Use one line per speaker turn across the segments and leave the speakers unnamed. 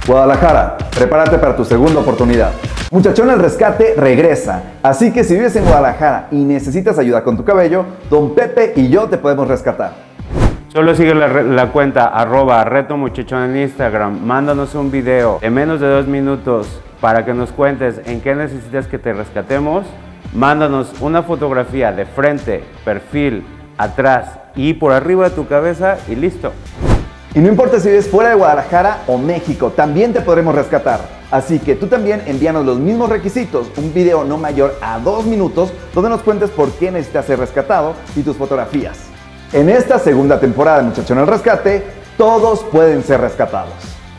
Guadalajara, prepárate para tu segunda oportunidad. Muchachón al Rescate regresa, así que si vives en Guadalajara y necesitas ayuda con tu cabello, Don Pepe y yo te podemos rescatar.
Solo sigue la cuenta @retomuchachón en Instagram, mándanos un video de menos de 2 minutos para que nos cuentes en qué necesitas que te rescatemos. Mándanos una fotografía de frente, perfil, atrás y por arriba de tu cabeza y listo.
Y no importa si vives fuera de Guadalajara o México, también te podremos rescatar. Así que tú también envíanos los mismos requisitos, un video no mayor a 2 minutos donde nos cuentes por qué necesitas ser rescatado y tus fotografías. En esta segunda temporada de Muchachón al Rescate, todos pueden ser rescatados.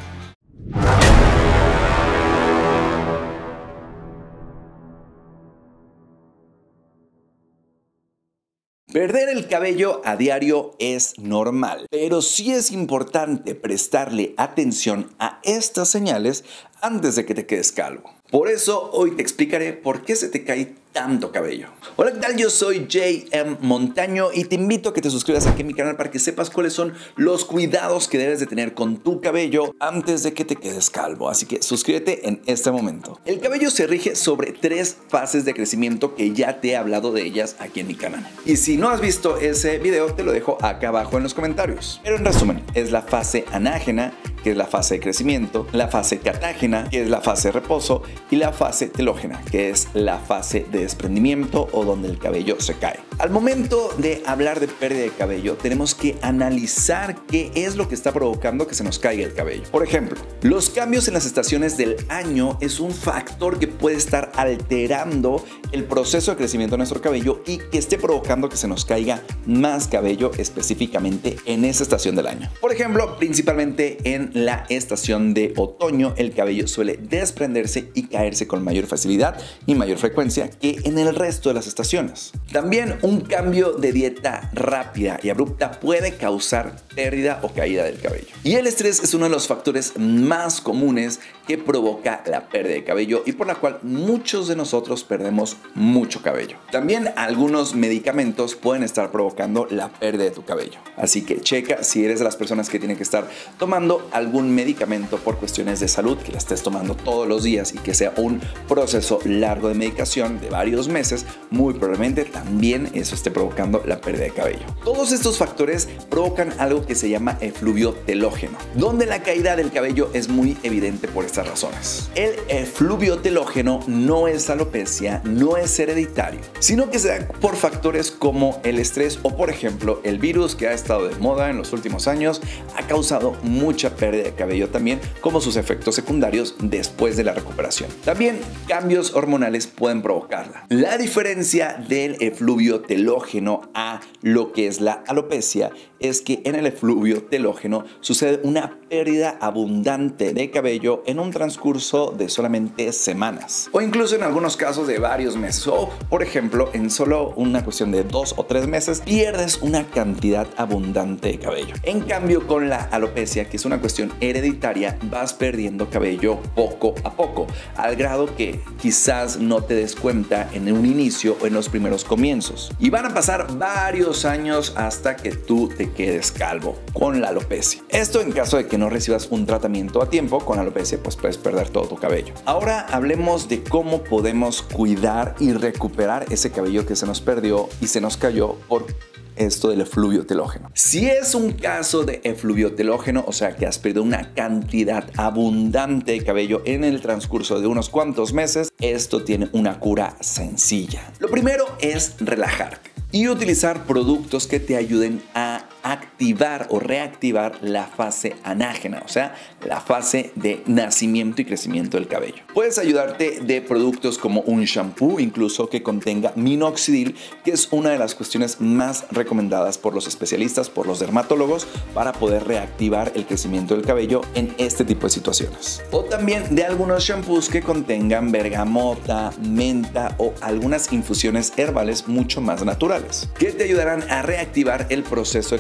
Perder el cabello a diario es normal, pero sí es importante prestarle atención a estas señales antes de que te quedes calvo. Por eso hoy te explicaré por qué se te cae tanto cabello. Hola, ¿qué tal? Yo soy JM Montaño y te invito a que te suscribas aquí a mi canal para que sepas cuáles son los cuidados que debes de tener con tu cabello antes de que te quedes calvo. Así que suscríbete en este momento. El cabello se rige sobre 3 fases de crecimiento que ya te he hablado de ellas aquí en mi canal. Y si no has visto ese video, te lo dejo acá abajo en los comentarios. Pero en resumen, es la fase anágena, que es la fase de crecimiento, la fase catágena, que es la fase de reposo, y la fase telógena, que es la fase de desprendimiento o donde el cabello se cae. Al momento de hablar de pérdida de cabello, tenemos que analizar qué es lo que está provocando que se nos caiga el cabello. Por ejemplo, los cambios en las estaciones del año es un factor que puede estar alterando el proceso de crecimiento de nuestro cabello y que esté provocando que se nos caiga más cabello específicamente en esa estación del año. Por ejemplo, principalmente en la estación de otoño, el cabello suele desprenderse y caerse con mayor facilidad y mayor frecuencia que en el resto de las estaciones. También un cambio de dieta rápida y abrupta puede causar pérdida o caída del cabello. Y el estrés es uno de los factores más comunes que provoca la pérdida de cabello y por la cual muchos de nosotros perdemos mucho cabello. También algunos medicamentos pueden estar provocando la pérdida de tu cabello. Así que checa si eres de las personas que tienen que estar tomando algún medicamento por cuestiones de salud, que la estés tomando todos los días y que sea un proceso largo de medicación de varios meses, muy probablemente también eso esté provocando la pérdida de cabello. Todos estos factores provocan algo que se llama efluvio telógeno, donde la caída del cabello es muy evidente por estas razones. El efluvio telógeno no es alopecia, no es hereditario, sino que se da por factores como el estrés o, por ejemplo, el virus que ha estado de moda en los últimos años ha causado mucha pérdida de cabello también, como sus efectos secundarios después de la recuperación. También cambios hormonales pueden provocarla. La diferencia del efluvio telógeno a lo que es la alopecia es que en el efluvio telógeno sucede una pérdida abundante de cabello en un transcurso de solamente semanas o incluso en algunos casos de varios meses o, por ejemplo, en solo una cuestión de 2 o 3 meses pierdes una cantidad abundante de cabello. En cambio, con la alopecia, que es una cuestión hereditaria, vas perdiendo cabello poco a poco, al grado que quizás no te des cuenta en un inicio o en los primeros comienzos. Y van a pasar varios años hasta que tú te quedes calvo con la alopecia. Esto en caso de que no recibas un tratamiento a tiempo con alopecia, pues puedes perder todo tu cabello. Ahora hablemos de cómo podemos cuidar y recuperar ese cabello que se nos perdió y se nos cayó por esto del efluvio telógeno. Si es un caso de efluvio telógeno, o sea que has perdido una cantidad abundante de cabello en el transcurso de unos cuantos meses, esto tiene una cura sencilla. Lo primero es relajarte y utilizar productos que te ayuden a activar o reactivar la fase anágena, o sea, la fase de nacimiento y crecimiento del cabello. Puedes ayudarte de productos como un shampoo, incluso que contenga minoxidil, que es una de las cuestiones más recomendadas por los especialistas, por los dermatólogos, para poder reactivar el crecimiento del cabello en este tipo de situaciones. O también de algunos shampoos que contengan bergamota, menta o algunas infusiones herbales mucho más naturales, que te ayudarán a reactivar el proceso de crecimiento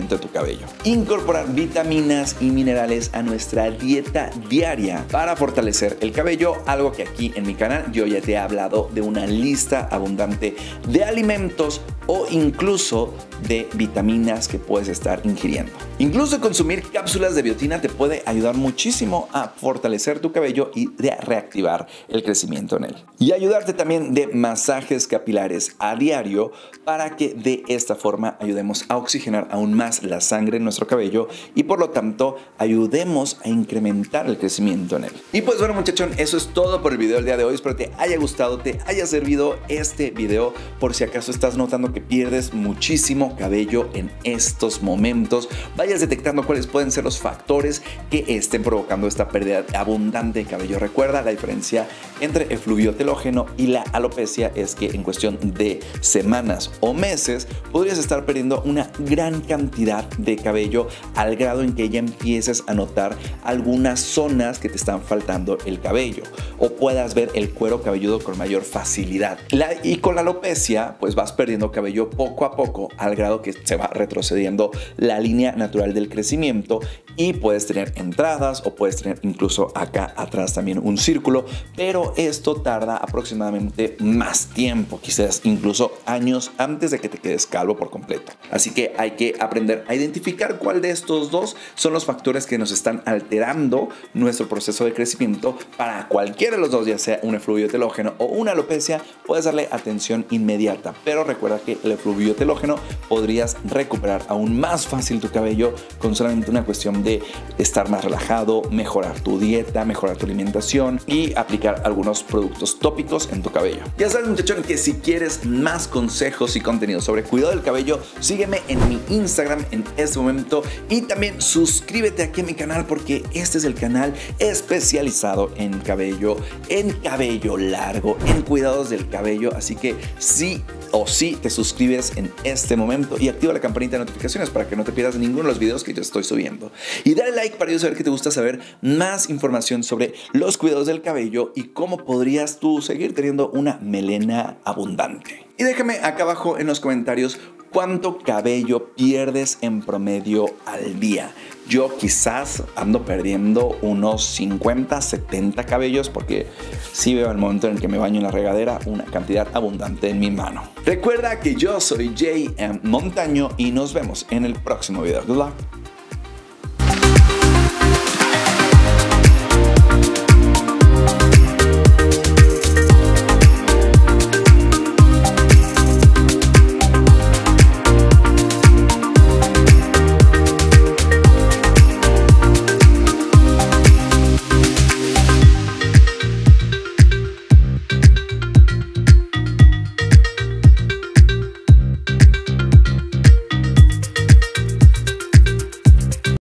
crecimiento de tu cabello. Incorporar vitaminas y minerales a nuestra dieta diaria para fortalecer el cabello, algo que aquí en mi canal yo ya te he hablado de una lista abundante de alimentos o incluso de vitaminas que puedes estar ingiriendo. Incluso consumir cápsulas de biotina te puede ayudar muchísimo a fortalecer tu cabello y de reactivar el crecimiento en él. Y ayudarte también de masajes capilares a diario para que de esta forma ayudemos a oxigenar aún más la sangre en nuestro cabello y por lo tanto ayudemos a incrementar el crecimiento en él. Y pues bueno, muchachón, eso es todo por el video del día de hoy. Espero te haya gustado, te haya servido este video. Por si acaso estás notando que pierdes muchísimo cabello en estos momentos, vayas detectando cuáles pueden ser los factores que estén provocando esta pérdida abundante de cabello. Recuerda, la diferencia entre el fluvio telógeno y la alopecia es que en cuestión de semanas o meses podrías estar perdiendo una gran cantidad de cabello al grado en que ya empieces a notar algunas zonas que te están faltando el cabello o puedas ver el cuero cabelludo con mayor facilidad. Y con la alopecia pues vas perdiendo cabello poco a poco al grado que se va retrocediendo la línea natural del crecimiento y puedes tener entradas o puedes tener incluso acá atrás también un círculo, pero esto tarda aproximadamente más tiempo, quizás incluso años antes de que te quedes calvo por completo. Así que hay que aprender a identificar cuál de estos dos son los factores que nos están alterando nuestro proceso de crecimiento. Para cualquiera de los dos, ya sea un efluvio telógeno o una alopecia, puedes darle atención inmediata, pero recuerda que el efluvio telógeno podrías recuperar aún más fácil tu cabello con solamente una cuestión de estar más relajado, mejorar tu dieta, mejorar tu alimentación y aplicar algunos productos tópicos en tu cabello. Ya sabes, muchachón, que si quieres más consejos y contenido sobre cuidado del cabello, sígueme en mi Instagram en este momento y también suscríbete aquí a mi canal porque este es el canal especializado en cabello largo, en cuidados del cabello. Así que sí o sí te suscribes en este momento y activa la campanita de notificaciones para que no te pierdas ninguno de los videos que yo estoy subiendo. Y dale like para yo saber que te gusta saber más información sobre los cuidados del cabello y cómo podrías tú seguir teniendo una melena abundante. Y déjame acá abajo en los comentarios cuánto cabello pierdes en promedio al día. Yo quizás ando perdiendo unos 50, 70 cabellos porque sí veo al momento en el que me baño en la regadera una cantidad abundante en mi mano. Recuerda que yo soy JM Montaño y nos vemos en el próximo video. Good luck.